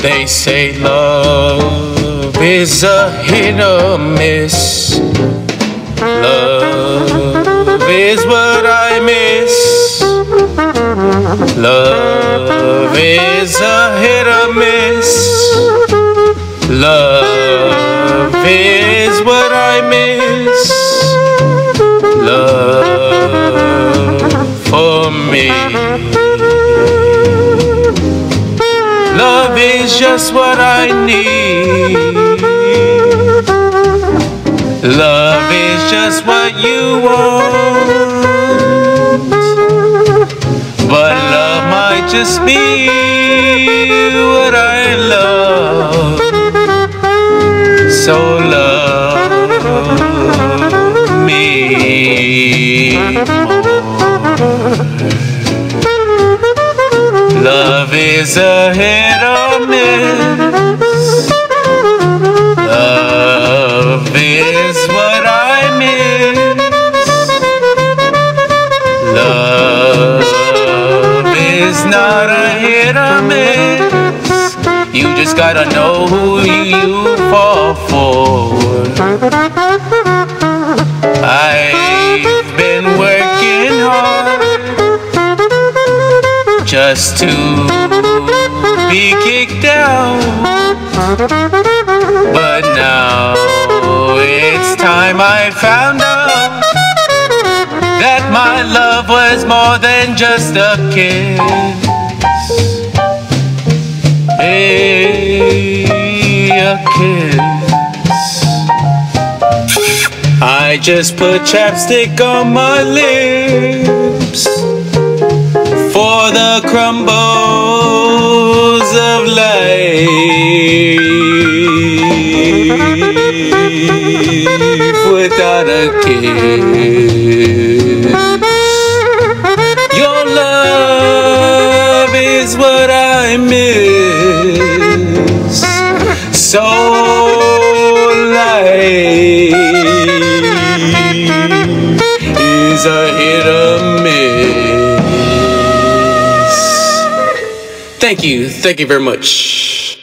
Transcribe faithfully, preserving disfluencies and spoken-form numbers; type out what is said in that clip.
They say love is a hit or miss. Love is what I miss. Love is a hit or miss. Love is what I miss. Love for me. Love is just what I need. Love is just what you want. But love might just be what I love. So love me more. Love is a hit or miss. Love is what I miss. Love is not a hit or miss. You just gotta know who you fall for. I've been working hard just to be kicked out, but now it's time I found out that my love was more than just a kiss. Hey, a kiss. I just put chapstick on my lips for the crumbles of life without a kiss. Your love is what I miss. So life is a hit or miss. Thank you. Thank you very much.